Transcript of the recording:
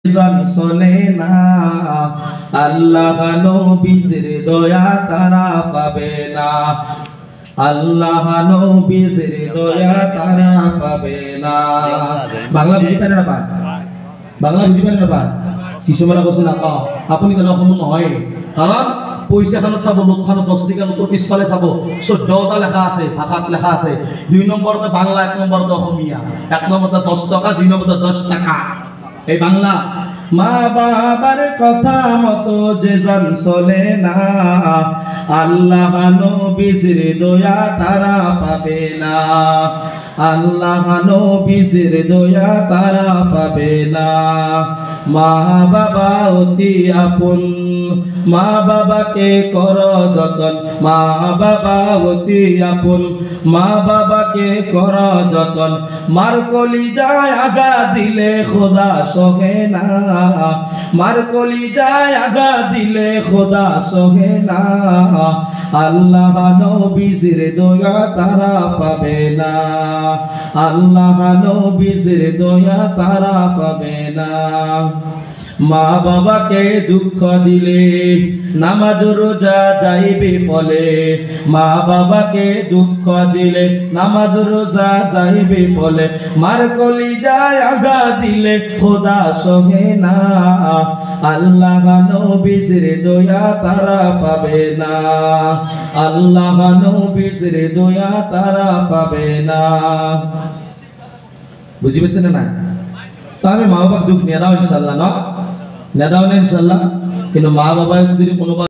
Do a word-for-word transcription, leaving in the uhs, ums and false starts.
জান শোনে না, আল্লাহ নবীর দয়া তারা পাবে না, আল্লাহ নবীর দয়া তারা পাবে না। বাংলা বুঝি পারে না পা বাংলা বুঝি পারে না পা কিছুমানে কৈছে না পাও আপুনি কেন অসম নহয়, কারণ পয়সা খানত চাব লোকখানত দশ টাকা নোটৰ পিছফালে চাব চৈধ্যটা লেখা আছে, ভাষাত লেখা আছে। দুই নম্বৰতে বাংলা, এক নম্বৰতে অসমীয়া, এক নম্বৰতে দশ টাকা, দুই নম্বরতে দশ টাকা। এই বাংলা। মা বাবার কথা মতো যে জন চলে না, আল্লাহ নবীর দয়া তারা পাবে না, আল্লাহ নবীর দয়া তারা পাবে না। মা বাবা অতি আপন, মা বাবাকে কর যতন, মা বাবা অতি আপন, মা বাবাকে কর যতন। মার কলিজায় আগা দিলে খোদা সহে না, মার কলিজায় আগা দিলে খোদা সহে না, আল্লাহ নবীর দয়া তারা পাবে না, আল্লাহ নবীর দয়া তারা পাবে না। মা বাবাকে দুঃখ দিলে নামাজ রোজা যাইবে ফলে, মা বাবাকে দুঃখ দিলে নামাজ রোজা যাইবে ফলে। মার কলিজায় আগা দিলে খোদা সহে না, আল্লাহ নবীর দয়া তারা পাবে না, আল্লাহ নবীর দয়া তারা পাবে না। বুঝি পাইছেন না? আমি মা বাবাকে দুঃখ নিয়ে দাও ইনশাল্লাহ, না নেদাও না ইনশাল্লাহ। কিন্তু মা বাবা যদি কোনো